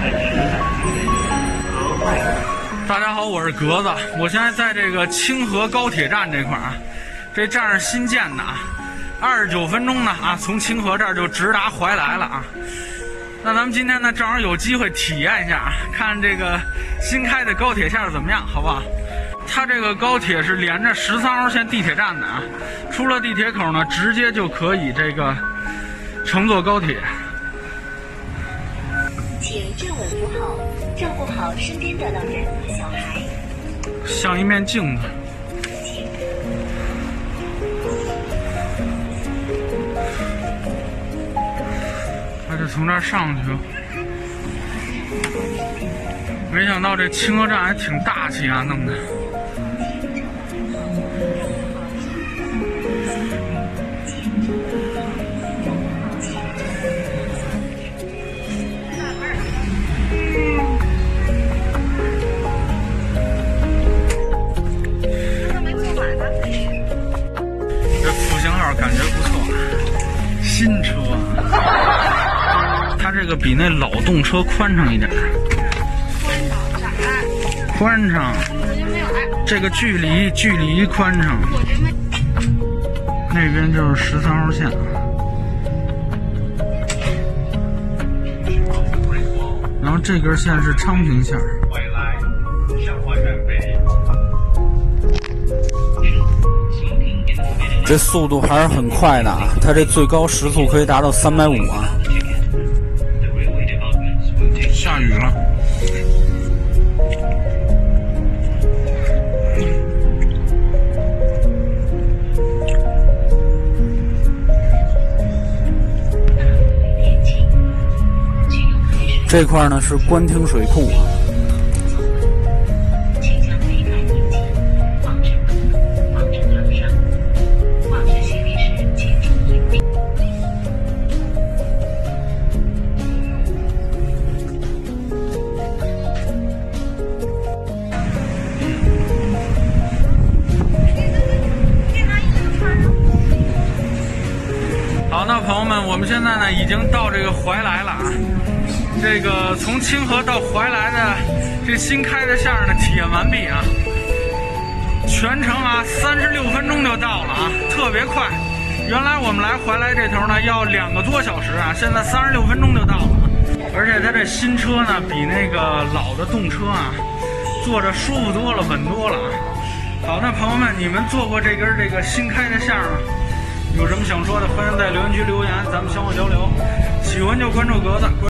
大家好，我是格子，我现在在这个清河高铁站这块啊，这站是新建的啊，29分钟呢啊，从清河这儿就直达怀来了啊。那咱们今天呢，正好有机会体验一下啊，看这个新开的高铁线怎么样，好不好？它这个高铁是连着13号线地铁站的啊，出了地铁口呢，直接就可以这个乘坐高铁。 请站稳扶好，照顾好身边的老人和小孩。 像一面镜子。他就从这儿上去了。没想到这清河站还挺大气啊，弄的。感觉不错，新车，它这个比那老动车宽敞一点，宽敞，这个距离宽敞，那边就是13号线，然后这根线是昌平线。这速度还是很快的啊！它这最高时速可以达到350啊！下雨了。这块呢是官厅水库啊。好，那朋友们，我们现在呢已经到这个怀来了啊。这个从清河到怀来的这新开的线呢体验完毕啊，全程啊36分钟就到了啊，特别快。原来我们来怀来这头呢要2个多小时啊，现在36分钟就到了。而且它这新车呢比那个老的动车啊坐着舒服多了，稳多了啊。好，那朋友们，你们坐过这根这个新开的线吗？有什么想说的，欢迎在留言区留言，咱们相互交流。喜欢就关注格子。